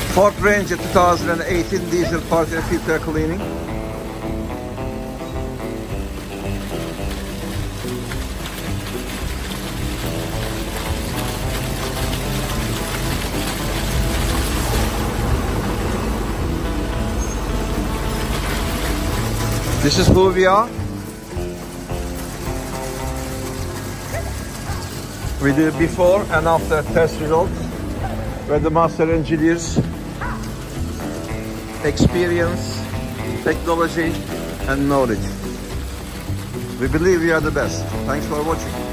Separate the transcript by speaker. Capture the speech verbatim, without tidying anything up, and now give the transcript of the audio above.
Speaker 1: Ford Ranger two thousand eighteen diesel part and filter cleaning. This is who we are. We do before and after test results. We're the master engineers. Experience, technology and knowledge. We believe we are the best. Thanks for watching.